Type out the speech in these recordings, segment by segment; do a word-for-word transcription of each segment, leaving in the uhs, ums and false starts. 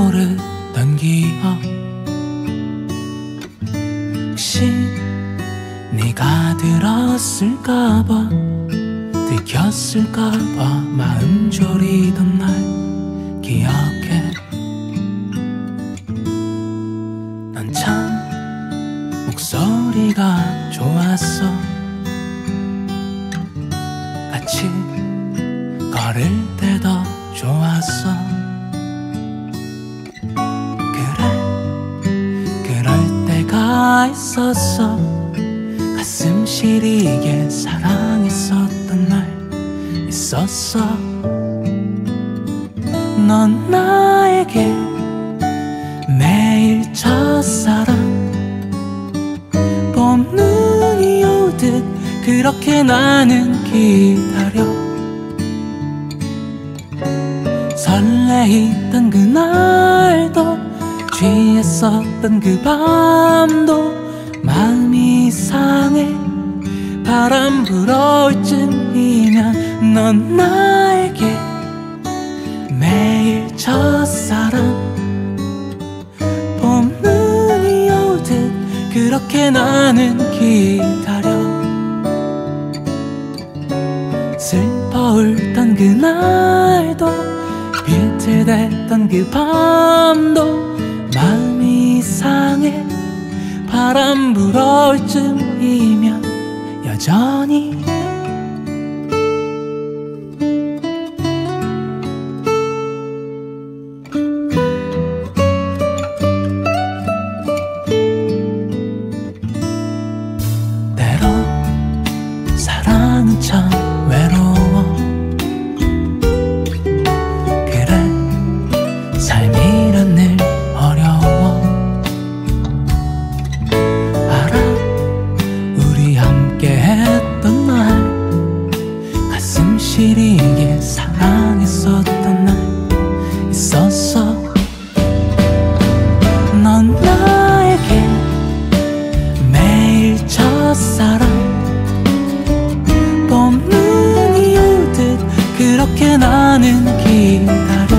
떠오르던 기억, 혹시 네가 들었을까봐, 들켰을까봐 마음 졸이던 날 기억해. 넌 참 목소리가 좋았어. 같이 걸을 때도 좋았어. 그래, 그럴 때가 있었어. 가슴 시리게 사랑했었던 날 있었어. 넌 나에게 매일 첫사랑, 봄 눈이 오듯 그렇게 나는 기다려. 설레이던 그날도, 취했었던 그 밤도 마음이 상해. 바람 불어올 쯤이면 넌 나에게 매일 첫사랑, 봄 눈이 오듯 그렇게 나는 기다려. 슬퍼 울던 그날도, 비틀댔던 그 밤도 마음이 상해. 바람 불어올 쯤이면 여전히 때로 사랑은 참 외로워. 그래, 삶이란 늘 어려워. 알아, 우리 함께 했던 날, 가슴 시리게 사랑했었던 날 있었어. 넌 나에게 매일 첫사랑, 봄 눈이 오듯 그렇게 나는 기다려.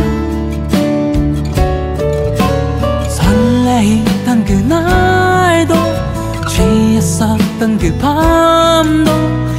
설레이던 그날도, 취했었던 그 밤도